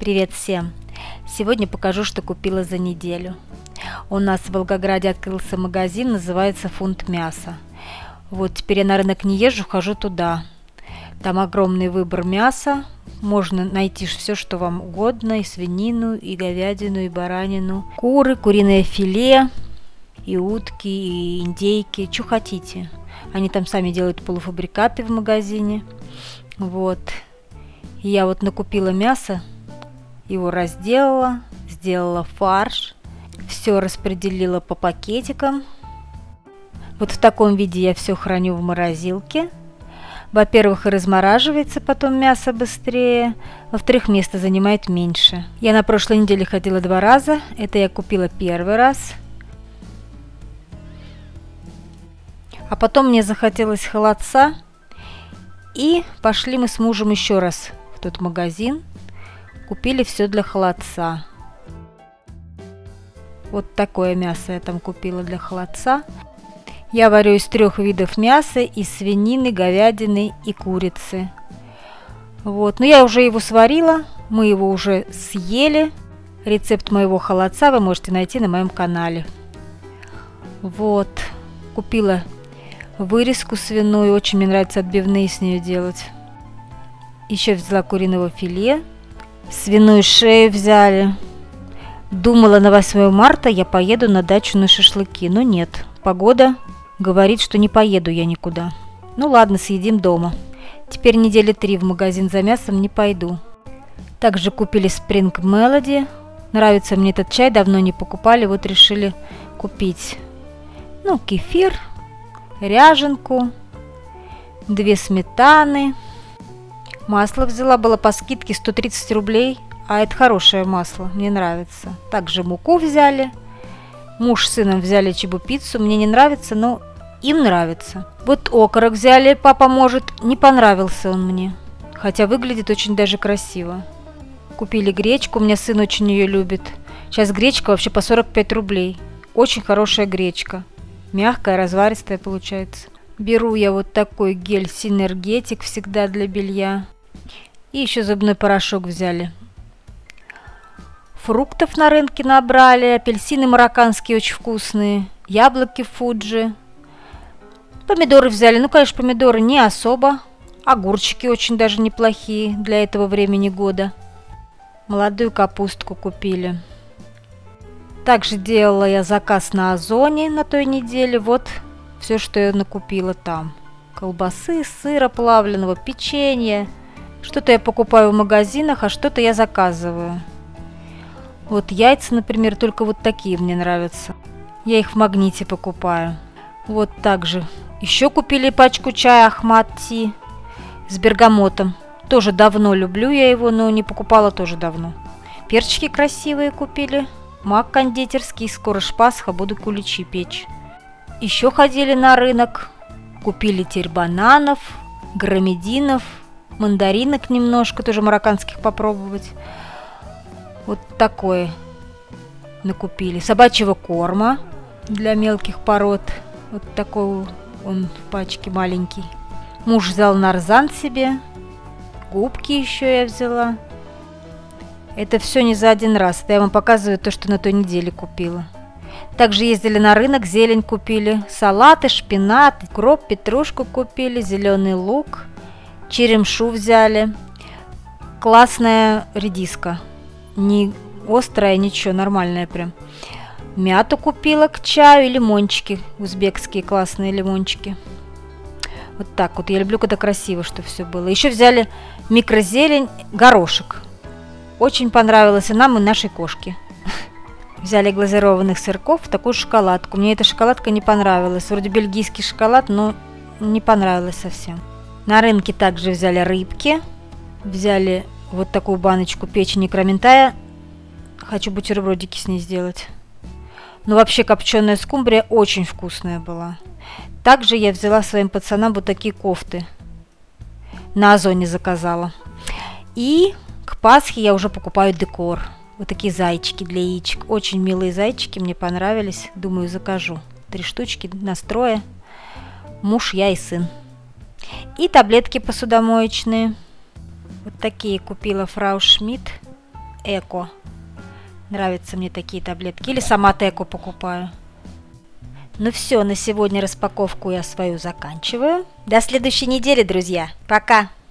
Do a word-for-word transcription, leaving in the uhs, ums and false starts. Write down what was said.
Привет всем! Сегодня покажу, что купила за неделю. У нас в Волгограде открылся магазин, называется «Фунт мяса». Вот теперь я на рынок не езжу, хожу туда. Там огромный выбор мяса. Можно найти все, что вам угодно. И свинину, и говядину, и баранину. Куры, куриное филе, и утки, и индейки. Что хотите. Они там сами делают полуфабрикаты в магазине. Вот. И я вот накупила мясо. Его разделала, сделала фарш, все распределила по пакетикам. Вот в таком виде я все храню в морозилке. Во-первых, и размораживается потом мясо быстрее, во-вторых, место занимает меньше. Я на прошлой неделе ходила два раза, это я купила первый раз. А потом мне захотелось холодца, и пошли мы с мужем еще раз в тот магазин. Купили все для холодца. Вот такое мясо я там купила для холодца. Я варю из трех видов мяса: из свинины, говядины и курицы. Вот, но я уже его сварила, мы его уже съели. Рецепт моего холодца вы можете найти на моем канале. Вот, купила вырезку свиную, очень мне нравится отбивные с нее делать. Еще взяла куриного филе. Свиную шею взяли. Думала, на восьмое марта я поеду на дачу на шашлыки, но нет. Погода говорит, что не поеду я никуда. Ну ладно, съедим дома. Теперь недели три в магазин за мясом не пойду. Также купили Spring Melody. Нравится мне этот чай, давно не покупали, вот решили купить. Ну, кефир, ряженку, две сметаны. Масло взяла, было по скидке сто тридцать рублей, а это хорошее масло, мне нравится. Также муку взяли. Муж с сыном взяли чебупиццу, мне не нравится, но им нравится. Вот окорок взяли, папа может, не понравился он мне, хотя выглядит очень даже красиво. Купили гречку, у меня сын очень ее любит. Сейчас гречка вообще по сорок пять рублей. Очень хорошая гречка, мягкая, разваристая получается. Беру я вот такой гель Синергетик всегда для белья. И еще зубной порошок взяли. Фруктов на рынке набрали. Апельсины марокканские очень вкусные. Яблоки Фуджи. Помидоры взяли. Ну, конечно, помидоры не особо. Огурчики очень даже неплохие для этого времени года. Молодую капустку купили. Также делала я заказ на Озоне на той неделе. Вот все, что я накупила там. Колбасы, сыра плавленого, печенье. Что-то я покупаю в магазинах, а что-то я заказываю. Вот яйца, например, только вот такие мне нравятся. Я их в Магните покупаю. Вот также. Еще купили пачку чая Ахмад Ти с бергамотом. Тоже давно люблю я его, но не покупала тоже давно. Перчики красивые купили. Мак кондитерский, скоро ж Пасха, буду куличи печь. Еще ходили на рынок. Купили теперь бананов, громединов, мандаринок немножко, тоже марокканских попробовать. Вот такое накупили. Собачьего корма для мелких пород. Вот такой он в пачке маленький. Муж взял нарзан себе. Губки еще я взяла. Это все не за один раз. Это я вам показываю то, что на той неделе купила. Также ездили на рынок, зелень купили. Салаты, шпинат, укроп, петрушку купили, зеленый лук. Черемшу взяли. Классная редиска. Не острая, ничего, нормальная прям. Мяту купила к чаю и лимончики. Узбекские классные лимончики. Вот так вот. Я люблю, когда красиво, что все было. Еще взяли микрозелень, горошек. Очень понравилось и нам, и нашей кошке. Взяли глазированных сырков, такую шоколадку. Мне эта шоколадка не понравилась. Вроде бельгийский шоколад, но не понравилась совсем. На рынке также взяли рыбки. Взяли вот такую баночку печени кроментая. Хочу бутербродики с ней сделать. Но вообще копченая скумбрия очень вкусная была. Также я взяла своим пацанам вот такие кофты. На Озоне заказала. И к Пасхе я уже покупаю декор. Вот такие зайчики для яичек. Очень милые зайчики, мне понравились. Думаю, закажу. Три штучки настроя. Муж, я и сын. И таблетки посудомоечные. Вот такие купила Фрау Шмидт. Эко. Нравятся мне такие таблетки. Или сама Эко покупаю. Ну все, на сегодня распаковку я свою заканчиваю. До следующей недели, друзья. Пока!